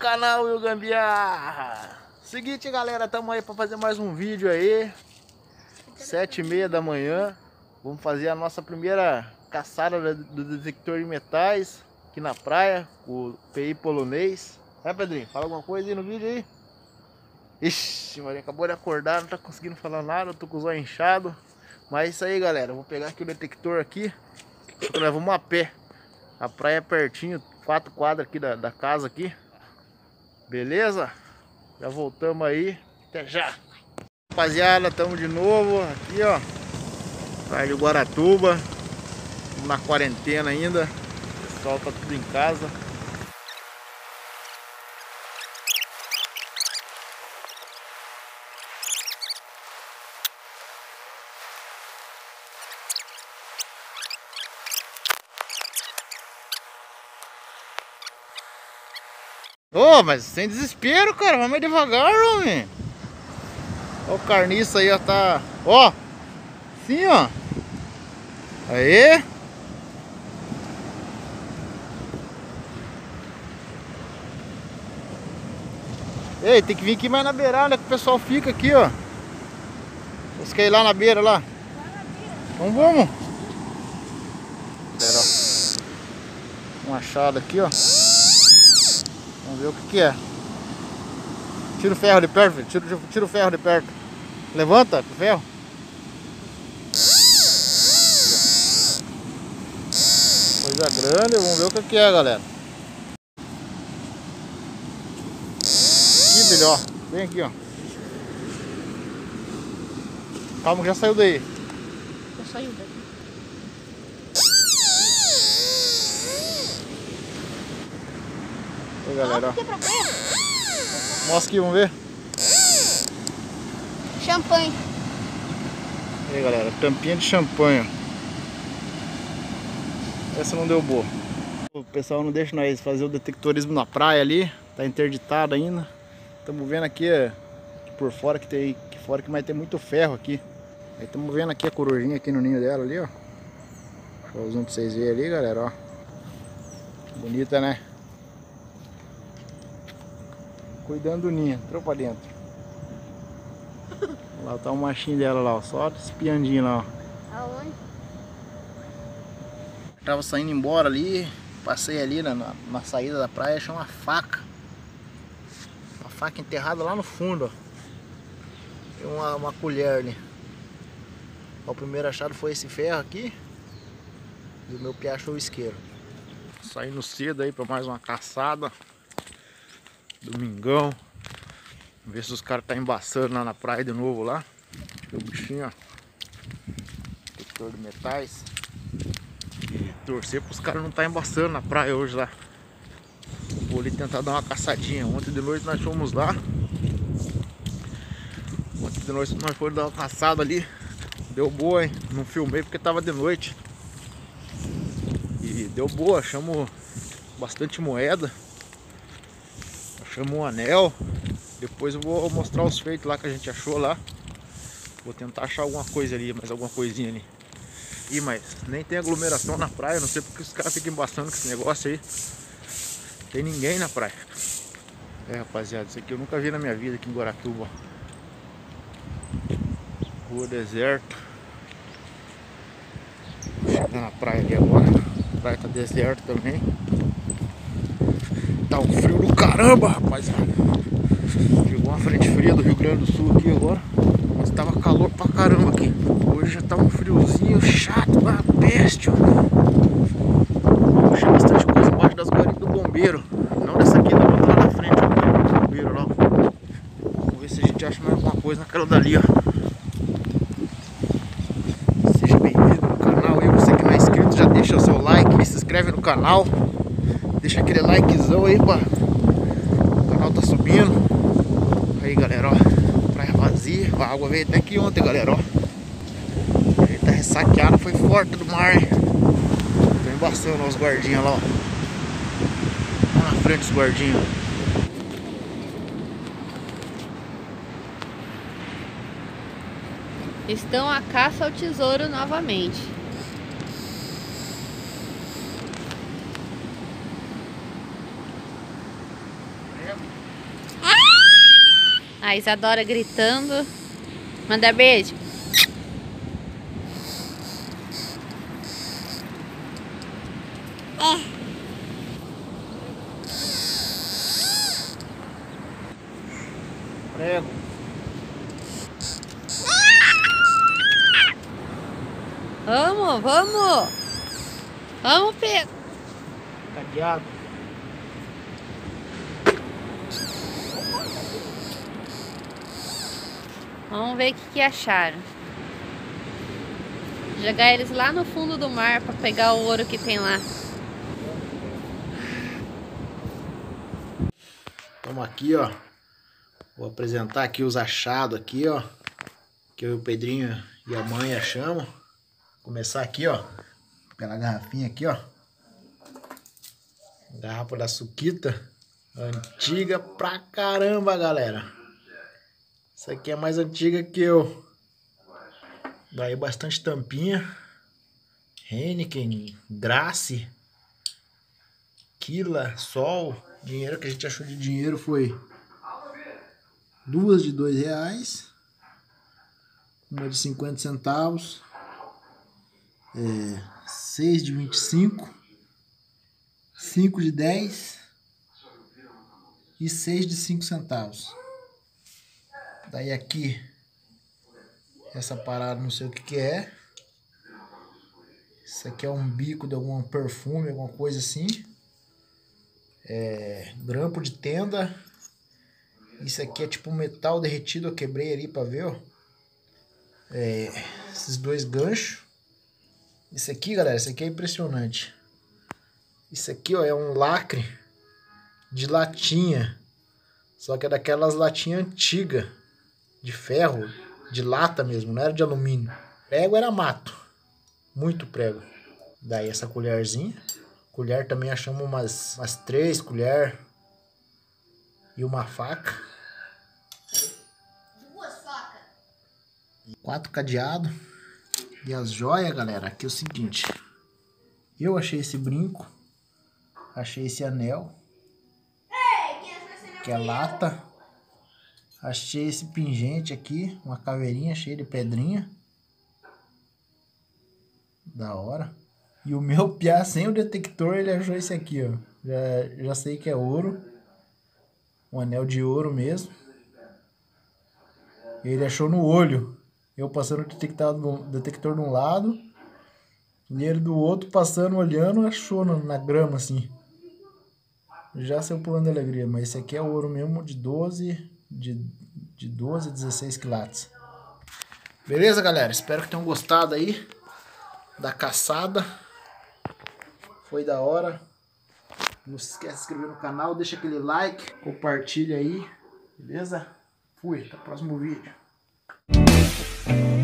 canal Will Gambiarra. Seguinte, galera, estamos aí para fazer mais um vídeo aí. 7h30 da manhã. Vamos fazer a nossa primeira caçada do detector de metais aqui na praia, com o PI polonês. Pedrinho? Fala alguma coisa aí no vídeo aí. Ixi, Maria, acabou de acordar, não tá conseguindo falar nada, eu tô com os olhos inchados. Mas é isso aí, galera. Vou pegar aqui o detector aqui. Nós vamos a pé. A praia é pertinho, 4 quadras aqui da casa aqui. Beleza? Já voltamos aí. Até já. Rapaziada, estamos de novo aqui, ó. Praia de Guaratuba. Estamos na quarentena ainda. O pessoal tá tudo em casa. Ô, mas sem desespero, cara, vai mais devagar, homem. Ó, o carniça aí, ó, tá... Ó, sim, ó. Aê. Ei, tem que vir aqui mais na beirada, que o pessoal fica aqui, ó. Você quer ir lá na beira, lá? Então vamos. Espera, ó. Um achado aqui, ó. Vamos ver o que é. Tira o ferro de perto, filho. Tira o ferro de perto. Levanta o ferro. Coisa grande, vamos ver o que é, galera. Aqui, filho, ó. Vem aqui, ó. Calma, já saiu daí. Já saiu daqui. Aí, galera, ó. Mostra aqui, vamos ver. Champanhe. Aí, galera, tampinha de champanhe. Essa não deu boa. O pessoal não deixa nós fazer o detectorismo na praia ali. Tá interditado ainda. Estamos vendo aqui por fora que tem aqui fora que vai ter muito ferro aqui. Aí estamos vendo aqui a corujinha aqui no ninho dela ali, ó. Deixa eu zoom pra vocês verem ali, galera, ó. Bonita, né? Cuidando do ninho, entrou pra dentro. Lá tá o machinho dela lá, ó, só espiandinho lá, ó. Aonde? Tava saindo embora ali, passei ali na saída da praia, achei uma faca. Uma faca enterrada lá no fundo, ó. E uma colher ali. Ó, o primeiro achado foi esse ferro aqui. E o meu pé achou o isqueiro. Saindo cedo aí pra mais uma caçada. Domingão. Vamos ver se os caras tá embaçando lá na praia de novo lá. O bichinho, ó. Detector de metais. E torcer pros caras não tá embaçando na praia hoje lá. Vou ali tentar dar uma caçadinha. Ontem de noite nós fomos lá. Ontem de noite nós fomos dar uma caçada ali. Deu boa, hein? Não filmei porque tava de noite. E deu boa, achamos bastante moeda. Achamos um anel. Depois eu vou mostrar os feitos lá que a gente achou lá. Vou tentar achar alguma coisa ali, mais alguma coisinha ali. Ih, mas nem tem aglomeração na praia. Não sei porque os caras ficam embaçando com esse negócio aí. Tem ninguém na praia. É, rapaziada, isso aqui eu nunca vi na minha vida aqui em Guaratuba. Rua deserto. Chegando na praia ali agora. A praia tá deserta também. Tá um frio do caramba, rapaziada. Chegou uma frente fria do Rio Grande do Sul aqui agora. Mas tava calor pra caramba aqui. Hoje já tá um friozinho chato, uma peste, ó. Achei bastante coisa embaixo das guaritas do bombeiro. Não dessa aqui, da outra lá na frente, ó, do bombeiro lá, ó. Vamos ver se a gente acha mais alguma coisa naquela dali, ó. Seja bem-vindo no canal. E você que não é inscrito, já deixa o seu like, se inscreve no canal. Deixa aquele likezão aí, pá. O canal tá subindo. Aí, galera, ó. Praia vazia. A água veio até aqui ontem, galera, ó. Ele tá ressaqueado, foi forte do mar, hein? Tô embaçando os guardinhas lá, ó. Lá na frente os guardinhos. Estão à caça ao tesouro novamente. É A Isadora gritando. Manda beijo. Prego. Vamos, vamos. Vamos, Pedro. Cadeado. Vamos ver o que acharam. Jogar eles lá no fundo do mar para pegar o ouro que tem lá. Vamos aqui, ó. Vou apresentar aqui os achados aqui, ó. Que eu e o Pedrinho e a mãe achamos. Começar aqui, ó. Pela garrafinha aqui, ó. Garrafa da Suquita. Antiga pra caramba, galera. Essa aqui é mais antiga que eu. Daí bastante tampinha. Heineken, Grace, Quila, Sol. Dinheiro que a gente achou de dinheiro foi 2 de R$2, uma de 50 centavos, 6 de 25, 5 de 10 e 6 de 5 centavos. Daí aqui, essa parada não sei o que é. Isso aqui é um bico de algum perfume, alguma coisa assim. Grampo de tenda. Isso aqui é tipo metal derretido. Eu quebrei ali pra ver, ó. Esses dois ganchos. Isso aqui, galera, isso aqui é impressionante. Isso aqui, ó, é um lacre de latinha. Só que é daquelas latinhas antigas. De ferro, de lata mesmo, não era de alumínio. Prego era mato. Muito prego. Daí essa colherzinha. Colher também achamos umas 3 colheres. E uma faca. 2 facas. 4 cadeados. E as joias, galera, aqui é o seguinte. Eu achei esse brinco. Achei esse anel. Que é lata. Achei esse pingente aqui. Uma caveirinha cheia de pedrinha. Da hora. E o meu piá sem o detector, ele achou esse aqui, ó. Já sei que é ouro. Um anel de ouro mesmo. Ele achou no olho. Eu passando o detector de um lado. E ele do outro passando, olhando, achou na grama, assim. Já saiu pulando de alegria. Mas esse aqui é ouro mesmo de 12 a 16 quilates. Beleza, galera? Espero que tenham gostado aí da caçada. Foi da hora. Não se esquece de se inscrever no canal, deixa aquele like, compartilha aí, beleza? Fui, até o próximo vídeo.